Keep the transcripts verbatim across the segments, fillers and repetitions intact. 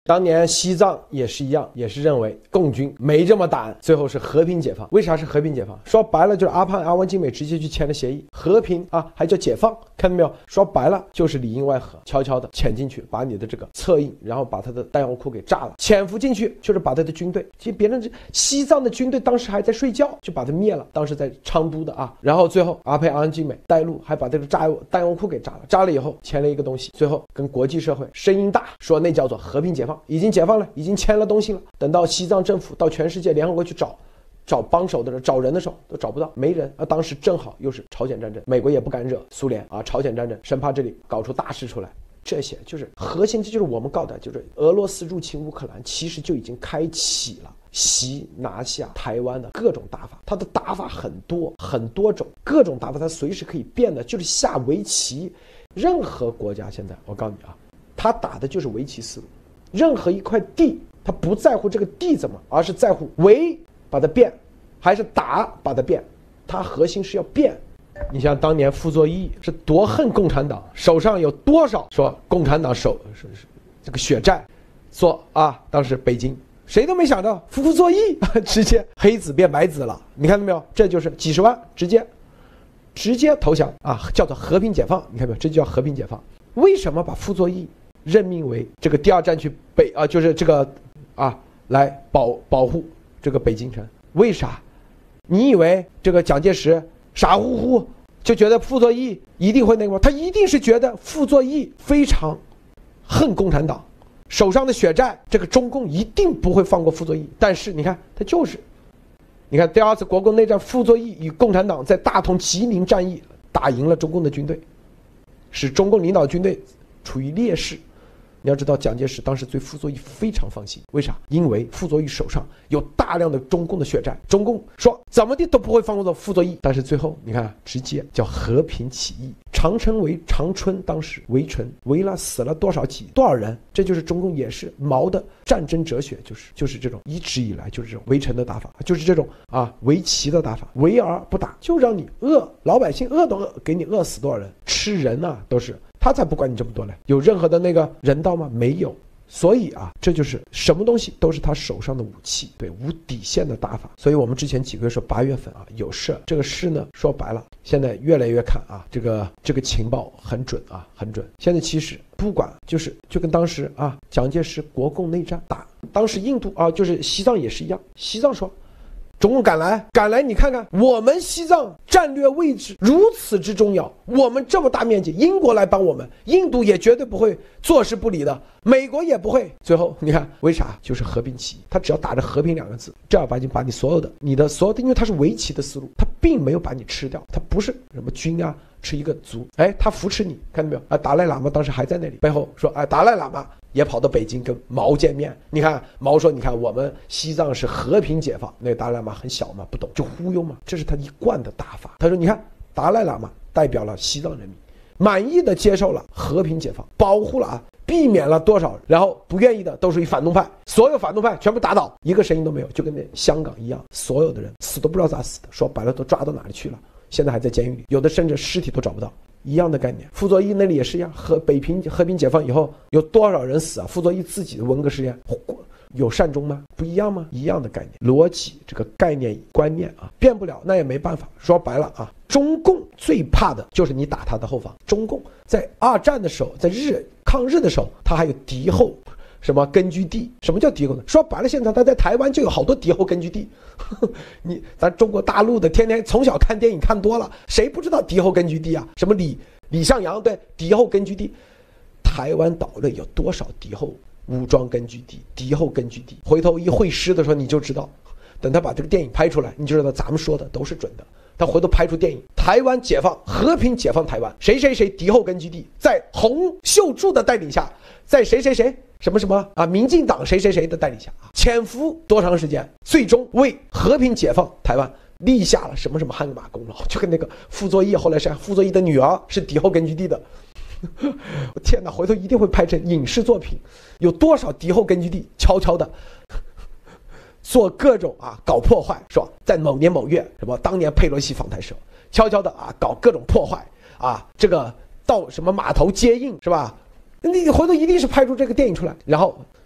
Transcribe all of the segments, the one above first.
当年西藏也是一样，也是认为共军没这么胆，最后是和平解放。为啥是和平解放？说白了就是阿胖阿汪精美直接去签了协议，和平啊还叫解放，看到没有？说白了就是里应外合，悄悄的潜进去，把你的这个策应，然后把他的弹药库给炸了，潜伏进去就是把他的军队，其实别人西藏的军队当时还在睡觉，就把他灭了，当时在昌都的啊，然后最后阿佩阿汪精美带路，还把这个炸弹药库给炸了，炸了以后签了一个东西，最后跟国际社会声音大说那叫做和平解放。已经解放了，已经签了东西了。等到西藏政府到全世界联合国去找找帮手的时候，找人的时候都找不到，没人啊。当时正好又是朝鲜战争，美国也不敢惹苏联啊，朝鲜战争生怕这里搞出大事出来。这些就是核心，这就是我们告的，就是俄罗斯入侵乌克兰，其实就已经开启了袭拿下台湾的各种打法。它的打法很多很多种，各种打法它随时可以变的，就是下围棋。任何国家现在我告诉你啊，他打的就是围棋思路。任何一块地，他不在乎这个地怎么，而是在乎围把它变，还是打把它变，他核心是要变。你像当年傅作义是多恨共产党，手上有多少说共产党手是是这个血债，说啊，当时北京谁都没想到傅作义直接黑子变白子了，你看到没有？这就是几十万直接直接投降啊，叫做和平解放，你看没有？这就叫和平解放。为什么把傅作义任命为这个第二战区北啊，就是这个啊，来保保护这个北京城？为啥？你以为这个蒋介石傻乎乎就觉得傅作义一定会那个吗？他一定是觉得傅作义非常恨共产党，手上的血债，这个中共一定不会放过傅作义。但是你看，他就是，你看第二次国共内战，傅作义与共产党在大同吉林战役打赢了中共的军队，使中共领导军队处于劣势。你要知道，蒋介石当时对傅作义非常放心，为啥？因为傅作义手上有大量的中共的血债，中共说怎么地都不会放过傅作义。但是最后你看，直接叫和平起义，长城围长春，当时围城围了死了多少几多少人？这就是中共也是毛的战争哲学，就是就是这种一直以来就是这种围城的打法，就是这种啊围棋的打法，围而不打，就让你饿，老百姓饿都饿，给你饿死多少人？吃人啊，都是。他才不管你这么多嘞，有任何的那个人道吗？没有。所以啊，这就是什么东西都是他手上的武器，对，无底线的打法。所以我们之前几个月说八月份啊有事，这个事呢说白了，现在越来越看啊，这个这个情报很准啊，很准。现在其实不管就是就跟当时啊蒋介石国共内战打，当时印度啊就是西藏也是一样，西藏说。中共赶来，赶来！你看看，我们西藏战略位置如此之重要，我们这么大面积，英国来帮我们，印度也绝对不会坐视不理的，美国也不会。最后你看，为啥？就是和平起义，他只要打着和平两个字，正儿八经把你所有的、你的所有的，因为他是围棋的思路，他并没有把你吃掉，他不是什么军啊，吃一个族，哎，他扶持你，看到没有？啊，达赖喇嘛当时还在那里，背后说，哎，达赖喇嘛。也跑到北京跟毛见面，你看毛说，你看我们西藏是和平解放，那个达赖喇嘛很小嘛，不懂就忽悠嘛，这是他一贯的打法。他说你看达赖喇嘛代表了西藏人民，满意的接受了和平解放，保护了啊，避免了多少，然后不愿意的都属于反动派，所有反动派全部打倒，一个声音都没有，就跟那香港一样，所有的人死都不知道咋死的，说白了都抓到哪里去了，现在还在监狱里，有的甚至尸体都找不到。一样的概念，傅作义那里也是一样，和北平和平解放以后有多少人死啊？傅作义自己的文革实验有善终吗？不一样吗？一样的概念，逻辑这个概念观念啊，变不了，那也没办法。说白了啊，中共最怕的就是你打他的后方。中共在二战的时候，在日抗日的时候，他还有敌后什么根据地？什么叫敌后呢？说白了，现在他在台湾就有好多敌后根据地。你咱中国大陆的天天从小看电影看多了，谁不知道敌后根据地啊？什么李李尚阳对敌后根据地，台湾岛内有多少敌后武装根据地、敌后根据地？回头一会师的时候你就知道，等他把这个电影拍出来，你就知道咱们说的都是准的。他回头拍出电影，台湾解放，和平解放台湾，谁谁谁敌后根据地，在洪秀柱的带领下，在谁谁谁什么什么啊，民进党谁谁谁的带领下，潜伏多长时间，最终为和平解放台湾立下了什么什么汗马功劳。就跟那个傅作义，后来是傅作义的女儿是敌后根据地的。我天哪，回头一定会拍成影视作品，有多少敌后根据地悄悄的做各种啊搞破坏，是吧？在某年某月，什么当年佩洛西访台时候，悄悄的啊搞各种破坏啊，这个到什么码头接应，是吧？你回头一定是拍出这个电影出来，然后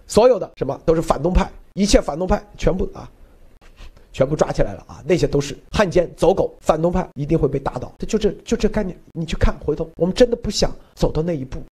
所有的什么都是反动派，一切反动派全部啊，全部抓起来了啊，那些都是汉奸走狗，反动派一定会被打倒。这就这就这概念，你去看，回头我们真的不想走到那一步。